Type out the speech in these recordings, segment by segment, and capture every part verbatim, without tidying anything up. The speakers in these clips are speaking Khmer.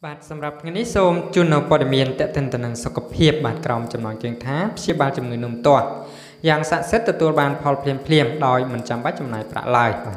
បាទសម្រាប់ថ្ងៃនេះសូមជូននៅព័ត៌មានតេតិនទៅនឹងសុខភាពបាទក្រោមចំណងជើងថាព្យាបាលជំងឺនំទាស់យ៉ាងស័ក្តិសិទ្ធិទទួលបានផលភ្លាមភ្លាមដោយមិនចាំបាច់ចំណាយប្រាក់ឡើយបាទ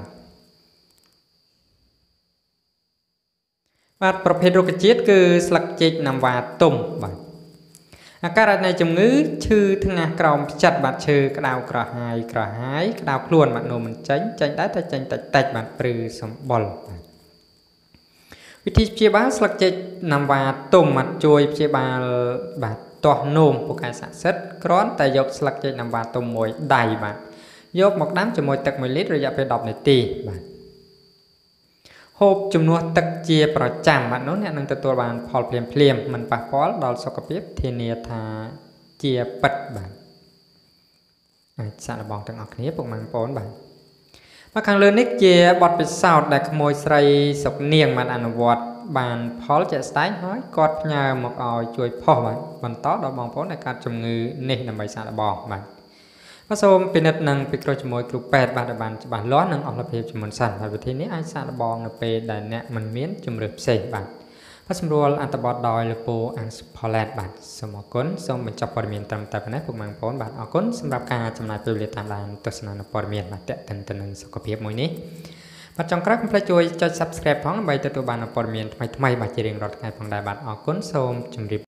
បាទប្រភេទរុក្ខជាតិគឺស្លឹកចេកណាំវ៉ាទុំបាទអាការៈនៃជំងឺឈឺថ្ងាសក្រោមផ្ចិតបាទឈឺក្តៅក្រហាយក្រហាយក្តៅខ្លួនបាទនោមមិនចេញចេញដែរតែចេញតិចតិចបាទព្រឺសម្បុរបាទវិធីព្យាបាលស្លឹកចេកណាំវ៉ាទុំបាទជួយព្យាបាលបាទទាស់នោមពូកែស័ក្តិសិទ្ធិគ្រាន់តែយកស្លឹកចេកណាំវ៉ាទុំមួយដៃបាទយកមកដាំជាមួយទឹកមួយលីត្ររយៈពេលដប់នាទីបាទហូបជំនួសទឹកជាប្រចាំបាទនោះអ្នកនឹងទទួលបានផលភ្លាមភ្លាមមិនប៉ះពាល់ដល់សុខភាពធានាថាជាពិតបាទអាចសាកល្បងទាំងអស់គ្នាពុកម៉ែបងប្អូនបាទមកខាងលើនេះជាបទពិសោធន៍ដែលក្មួយស្រីសុកនាងបានអនុវត្តបានផលជាក់ស្ដែងហើយគាត់ផ្ញើមកឲ្យជួយផុសបាទបន្តដល់បងប្អូនដែលកើតជំងឺនេះដើម្បីសាកល្បងបាទបាទសូមពិនិត្យនិងពិគ្រោះជាមួយគ្រូពេទ្យបាទឲ្យបានច្បាស់លាស់និងអស់លភាពជាមុនសិនហើយវិធីនេះអាចសាកល្បងនៅពេលដែលអ្នកមិនមានជំរឿផ្សេងបាទបាទសម្រួលអត្ថបទដោយលពូអានផូឡេតបាទសូមអរគុណសូមបញ្ចប់ព័ត៌មានត្រឹមតែប៉ុណ្ណេះពុកម៉ែបងប្អូនបាទអរគុណសម្រាប់ការចំណាយពេលវេលាតាមដានទស្សនានៅព័ត៌មានបាទតេតិនទៅនឹងសុខភាពមួយនេះបាទចុងក្រោយកុំភ្លេចជួយចុច Subscribe ផងដើម្បីទទួលបានព័ត៌មានថ្មីៗបាទជារៀងរាល់ថ្ងៃផងដែរបាទអរគុណសូមជម្រាប